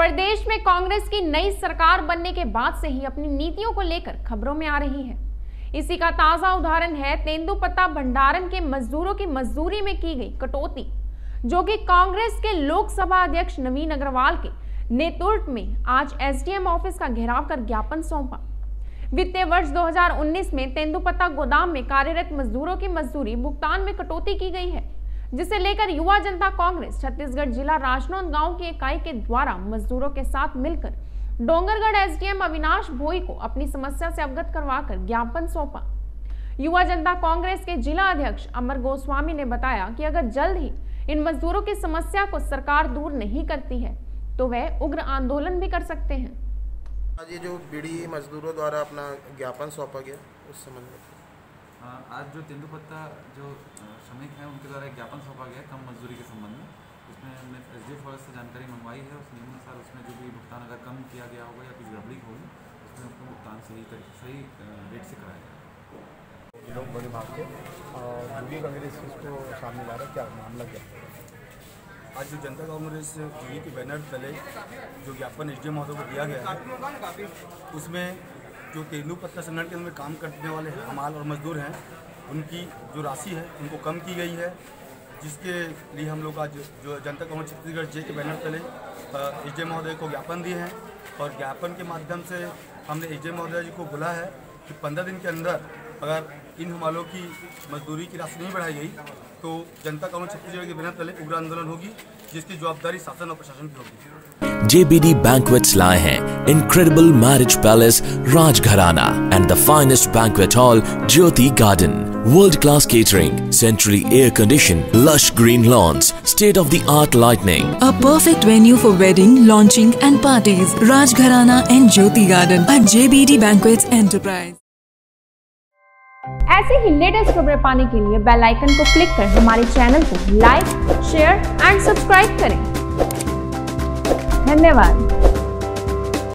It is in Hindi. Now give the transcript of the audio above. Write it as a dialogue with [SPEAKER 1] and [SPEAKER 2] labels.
[SPEAKER 1] प्रदेश में कांग्रेस की नई सरकार बनने के बाद से ही अपनी नीतियों को लेकर खबरों में आ रही है। इसी का ताजा उदाहरण है तेंदुपत्ता भंडारण के मजदूरों की मजदूरी में की गई कटौती, जो कि कांग्रेस के लोकसभा अध्यक्ष नवीन अग्रवाल के नेतृत्व में आज एसडीएम ऑफिस का घेराव कर ज्ञापन सौंपा। वित्तीय वर्ष 2019 में तेंदुपत्ता गोदाम में कार्यरत मजदूरों की मजदूरी भुगतान में कटौती की गई है, जिसे लेकर युवा जनता कांग्रेस छत्तीसगढ़ जिला राजनांदगांव की इकाई के द्वारा मजदूरों के साथ मिलकर डोंगरगढ़ एसडीएम अविनाश भोई को अपनी समस्या से अवगत करवाकर ज्ञापन सौंपा। युवा जनता कांग्रेस के जिला अध्यक्ष अमर गोस्वामी ने बताया कि अगर जल्द ही इन मजदूरों की समस्या को सरकार दूर नहीं करती है तो वह उग्र आंदोलन भी कर सकते हैं।
[SPEAKER 2] आज ये जो बीड़ी मजदूरों द्वारा अपना ज्ञापन सौंपा गया उस संबंध में
[SPEAKER 3] आज जो तेंदुपत्ता जो श्रमिक हैं उनके द्वारा एक ज्ञापन सौंपा गया कम मजदूरी के संबंध में। उसमें हमने एसडीएफ ऑफिस से जानकारी मंगवाई है। उस नियमानुसार उसमें जो भी भुगतान अगर कम किया गया होगा या कुछ गड़बड़ी होगी उसमें उसको भुगतान सही रेट से कराया जाएगा।
[SPEAKER 4] लोग बड़े भाग के और यूपी कांग्रेस इसको सामने ला रहा है, क्या मामला क्या?
[SPEAKER 5] आज जो जनता कांग्रेस यूपी के बैनर तले जो ज्ञापन एसडीएम महोदय को दिया गया है, उसमें जो तेंदुपत्ता संगठन के अंदर काम करने वाले हमाल और मजदूर हैं उनकी जो राशि है उनको कम की गई है, जिसके लिए हम लोग आज जो जनता कांग्रेस छत्तीसगढ़ जे के बैनर तले एसडीएम महोदय को ज्ञापन दिए हैं। और ज्ञापन के माध्यम से हमने एसडीएम महोदय जी को बोला है कि 15 दिन के अंदर अगर इन हमालों की मजदूरी की राशि नहीं बढ़ाई गई तो जनता कांग्रेस छत्तीसगढ़ के बैनर तले उग्र आंदोलन होगी, जिसकी जवाबदारी शासन और प्रशासन की होगी।
[SPEAKER 6] JBD Banquets लाए हैं incredible marriage palace Rajgharana and the finest banquet hall Jyoti Garden. World-class catering, centrally air-conditioned, lush green lawns, state-of-the-art lighting.
[SPEAKER 7] A perfect venue for wedding, launching and parties. Rajgharana and Jyoti Garden at JBD Banquets Enterprise.
[SPEAKER 1] ऐसे ही लेटेस्ट खबरें पाने के लिए बेल आइकन को क्लिक कर हमारे चैनल को लाइक, शेयर एंड सब्सक्राइब करें। धन्यवाद।